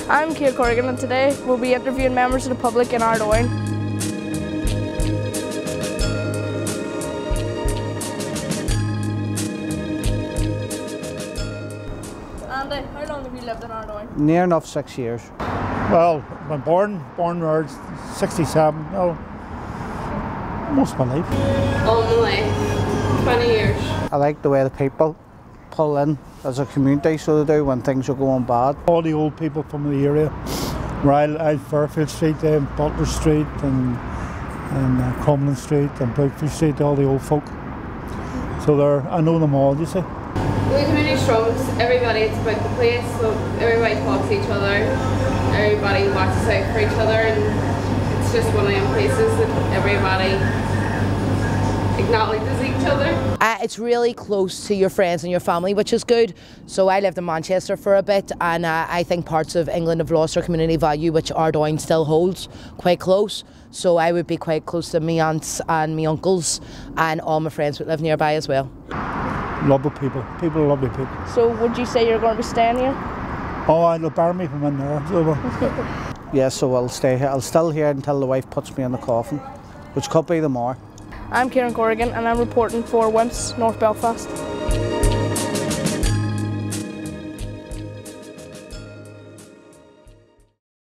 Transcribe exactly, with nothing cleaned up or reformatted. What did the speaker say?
I'm Kate Corrigan and today we'll be interviewing members of the public in Ardoyne. Andy, how long have you lived in Ardoyne? Near enough six years. Well, I'm born, born there, sixty-seven, well, most of my life. All my life, twenty years. I like the way the people pull in as a community, so they do when things are going bad. All the old people from the area, right, out Fairfield Street, uh, Butler Street and, and uh, Crumlin Street and Brookfield Street, all the old folk. So they're, I know them all, you see. The community strong, everybody, it's about the place, so everybody talks to each other, everybody watches out for each other, and it's just one of them places that everybody acknowledges each other. Uh, it's really close to your friends and your family, which is good. So I lived in Manchester for a bit, and uh, I think parts of England have lost their community value, which Ardoyne still holds quite close. So I would be quite close to me aunts and me uncles, and all my friends would live nearby as well. Lovely people, people are lovely people. So would you say you're going to be staying here? Oh, I'll bear me from in there. So Yeah, so I'll stay here. I'll still here until the wife puts me in the coffin, which could be the more. I'm Kieran Corrigan and I'm reporting for WIMPS North Belfast.